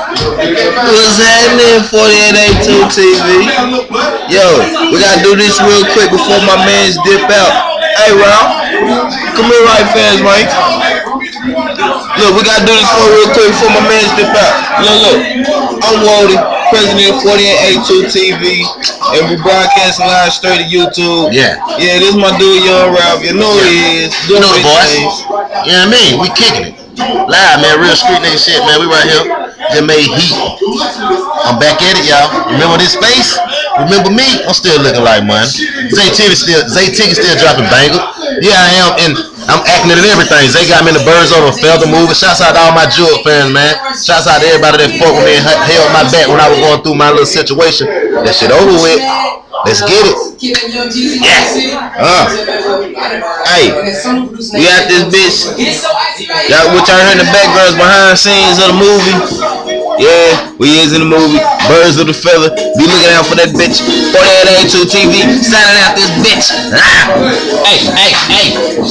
What's happening, 4882 TV? Yo, we gotta do this real quick before my mans dip out. Hey, Ralph, come here right fast, Mike. Look, we gotta do this real quick before my mans dip out. Look, I'm Wody, president of 4882 TV, and we broadcasting live straight to YouTube. Yeah, this is my dude, Young Ralph. You know who he is. You know the boys. You know what I mean? We kicking it. Live, man. Real street nigga shit, man. We right here. Just made heat. I'm back at it, y'all. Remember this face? Remember me? I'm still looking like money. Zay Ticket still dropping bangers. Yeah, I am, and I'm acting it and everything. Zay got me in the Birds Over Feather movie. Shouts out to all my Jewel fans, man. Shouts out to everybody that fought with me and held my back when I was going through my little situation. That shit over with. Let's get it. Yeah. Hey, we got this bitch. What y'all heard in the backgrounds behind the scenes of the movie? Yeah, we is in the movie. Birds of the Feather. Be looking out for that bitch. 4882 TV. Signing out this bitch. Hey.